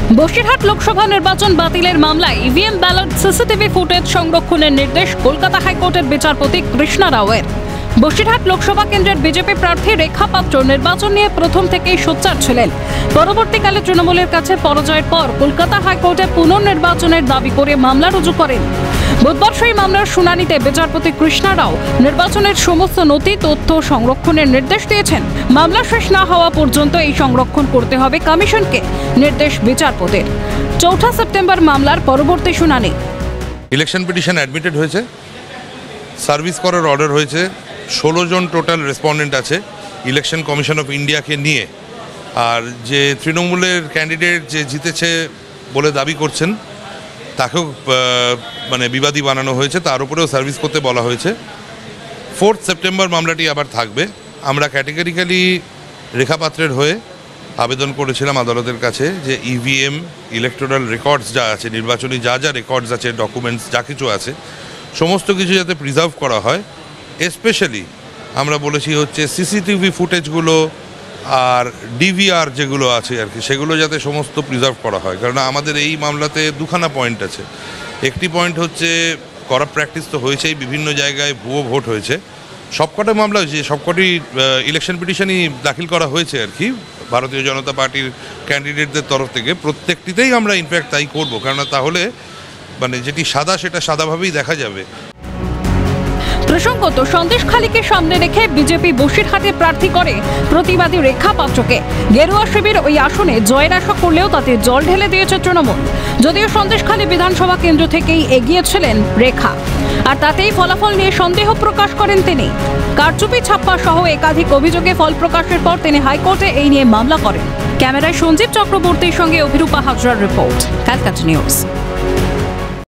বসিরহাট লোকসভা নির্বাচন বাতিলের মামলায় ইভিএম ব্যালট সিসিটিভি ফুটেজ সংরক্ষণের নির্দেশ কলকাতা হাইকোর্টের বিচারপতি কৃষ্ণা রাওয়ের। বসিরহাট লোকসভা কেন্দ্রের বিজেপি প্রার্থী রেখা পাত্র নির্বাচন নিয়ে প্রথম থেকেই সোচ্চার ছিলেন। পরবর্তীকালে তৃণমূলের কাছে পরাজয়ের পর কলকাতা হাইকোর্টে পুনর্নির্বাচনের দাবি করে মামলা রুজু করেন। বুধবার সেই মামলার শুনানিতে বিচারপতি কৃষ্ণা রাও নির্বাচনের সমস্ত নথি তথ্য সংরক্ষণের নির্দেশ দিয়েছেন। মামলা শেষ না হওয়া পর্যন্ত এই সংরক্ষণ করতে হবে কমিশনকে, নির্দেশ বিচারপতির। ৪ সেপ্টেম্বর মামলার পরবর্তী শুনানি। ইলেকশন পিটিশন অ্যাডমিটেড হয়েছে, সার্ভিস করার অর্ডার হয়েছে। 16 জন টোটাল রেসপন্ডেন্ট আছে ইলেকশন কমিশন অফ ইন্ডিয়াকে নিয়ে। আর যে তৃণমূলের ক্যান্ডিডেট যে জিতেছে বলে দাবি করছেন তাকেও বিবাদী বানানো হয়েছে, তার উপরেও সার্ভিস করতে বলা হয়েছে। 4 সেপ্টেম্বর মামলাটি আবার থাকবে। আমরা ক্যাটেগরিক্যালি রেখা পাত্রের হয়ে আবেদন করেছিলাম আদালতের কাছে যে ইভিএম ইলেকটোরাল রেকর্ডস যা আছে, নির্বাচনী যা যা রেকর্ডস আছে, ডকুমেন্টস যা কিছু আছে, সমস্ত কিছু যাতে প্রিজার্ভ করা হয়। স্পেশালি আমরা বলেছি হচ্ছে সিসিটিভি ফুটেজগুলো আর ডিভিআর যেগুলো আছে আর কি, সেগুলো যাতে সমস্ত প্রিজার্ভ করা হয়। কারণ আমাদের এই মামলাতে দুখানা পয়েন্ট আছে। একটি পয়েন্ট হচ্ছে করাপ্ট প্র্যাকটিস তো হয়েছেই, বিভিন্ন জায়গায় ভুয়ো ভোট হয়েছে। সবকটা মামলা হয়েছে, সবকটি ইলেকশন পিটিশনই দাখিল করা হয়েছে আর কি ভারতীয় জনতা পার্টির ক্যান্ডিডেটদের তরফ থেকে। প্রত্যেকটিতেই আমরা ইনফ্যাক্ট তাই করবো, কারণ তাহলে যেটি সাদা সেটা সাদাভাবেই দেখা যাবে। প্রসঙ্গত, সন্দেশখালীকে সামনে রেখে বিজেপি বসিরহাটে প্রার্থী করে প্রতিবাদী রেখা পাত্রকে। গেরুয়া শিবির ওই আসনে জয়ের আশা করলেও তাতে জল ঢেলে দিয়েছে তৃণমূল। যদিও সন্দেশখালী বিধানসভা কেন্দ্র থেকেই এগিয়েছিলেন রেখা, আর তাতেই ফলাফল নিয়ে সন্দেহ প্রকাশ করেন তিনি। কারচুপি ছাপ্পা সহ একাধিক অভিযোগে ফল প্রকাশের পর তিনি হাইকোর্টে এই নিয়ে মামলা করেন। ক্যামেরায় সঞ্জীব চক্রবর্তীর সঙ্গে অভিরূপা হাজরার রিপোর্ট, ক্যালকাটা নিউজ।